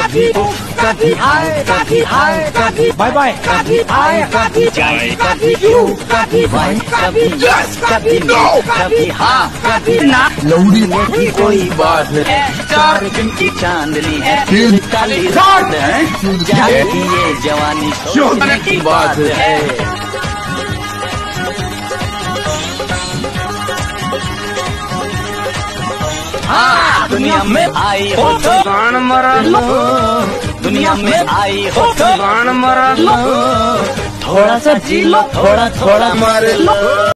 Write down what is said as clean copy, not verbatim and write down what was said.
कभी कभी हाय कभी हाय कभी बाय बाय कभी आए कभी जाए कभी यू कभी वाई कभी यस कभी नो कभी हाँ कभी ना लौड़ी की कोई बात है 4 दिन की चांदनी है फिर काली रात है जाने की ये जवानी सोचने की बात है। हाँ दुनिया में आई हो तो गान मरा लो, दुनिया में आई हो तो गान मरा लो, थोड़ा सा जी लो थोड़ा थोड़ा मारे लो।